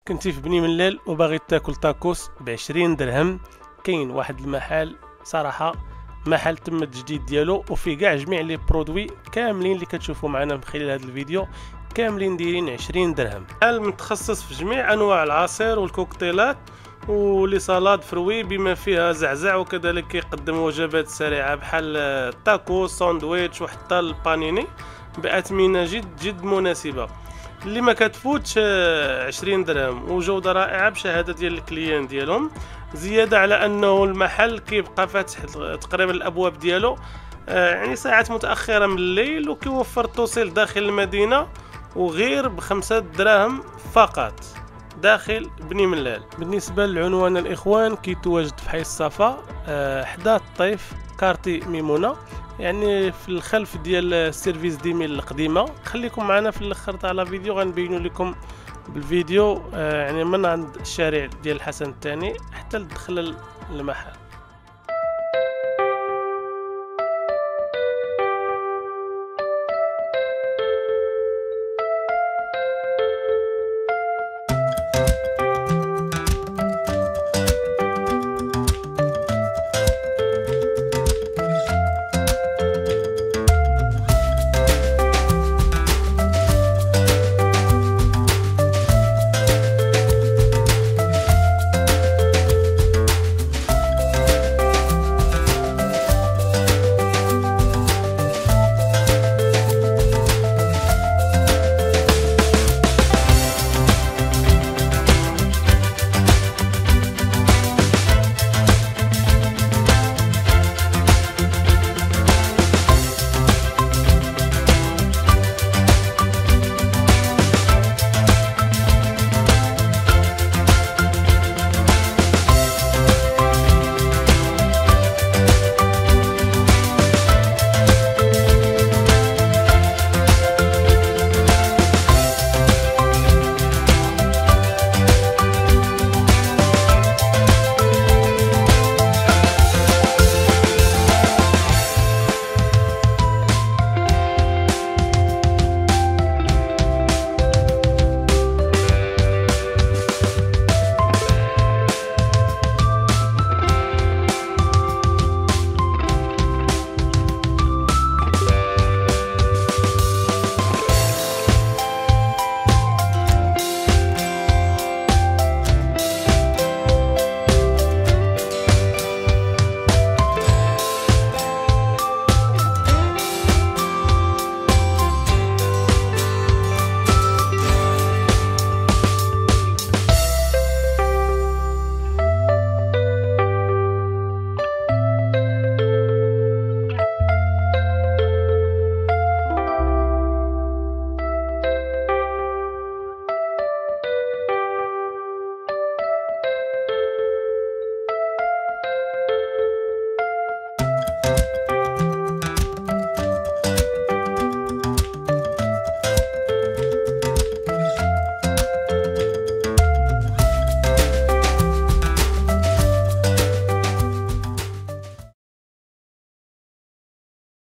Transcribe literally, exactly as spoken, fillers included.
كنتي في بني ملال وباغي تاكل تاكوس بعشرين درهم، كاين واحد المحل صراحه محل تم التجديد ديالو وفيه كاع جميع لي برودوي كاملين اللي كتشوفوا معنا من خلال هذا الفيديو، كاملين دايرين عشرين درهم. محل متخصص في جميع انواع العصير والكوكتيلات ولي صالاد فروي بما فيها زعزع، وكذلك كيقدم وجبات سريعه بحال التاكوس ساندويتش وحتى البانيني باثمنه جد جد مناسبه اللي ما كتفوتش عشرين درهم، وجوده رائعه بشهاده ديال الكليان ديالهم. زياده على انه المحل كيبقى فاتح تقريبا الابواب ديالو يعني ساعات متاخره من الليل، وكيوفر التوصيل داخل المدينه وغير بخمسة دراهم فقط داخل بني ملال. بالنسبه للعنوان الاخوان كيتواجد في حي الصفا حدا الطيف كارتي ميمونه، يعني في الخلف ديال السيرفيس ديميل القديمه. خليكم معنا في الاخر تاع لا فيديو غنبينوا لكم بالفيديو يعني من عند الشارع ديال الحسن الثاني حتى لدخل المحل.